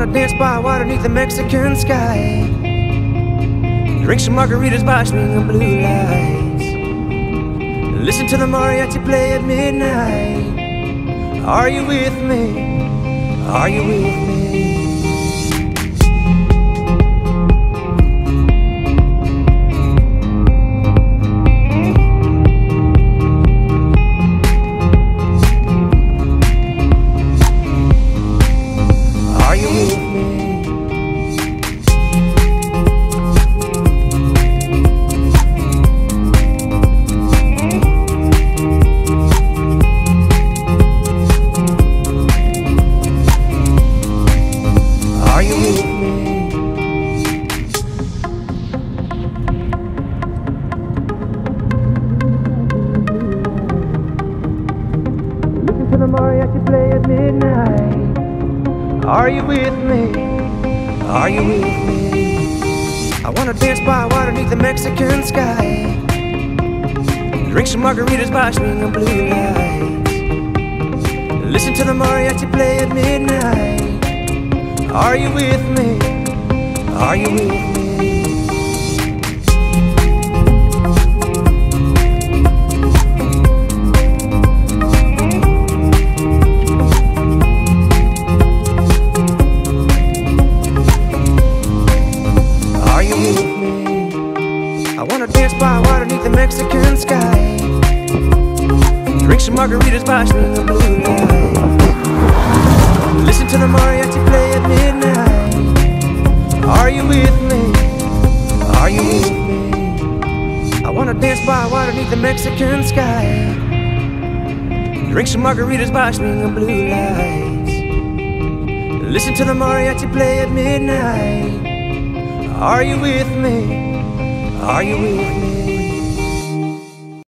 dance by water beneath the Mexican sky. Drink some margaritas by swinging blue lights. Listen to the mariachi play at midnight. Are you with me? Are you with me? To the mariachi play at midnight. Are you with me? Are you with me? I wanna dance by water beneath the Mexican sky. Drink some margaritas by swinging blue lights. Listen to the mariachi play at midnight. Are you with me? Are you with me? I wanna dance by water beneath the Mexican sky. Drink some margaritas by swinging blue lights. Listen to the mariachi play at midnight. Are you with me? Are you with me? I wanna dance by water beneath the Mexican sky. Drink some margaritas by swinging blue lights. Listen to the mariachi play at midnight. Are you with me? Are you with me?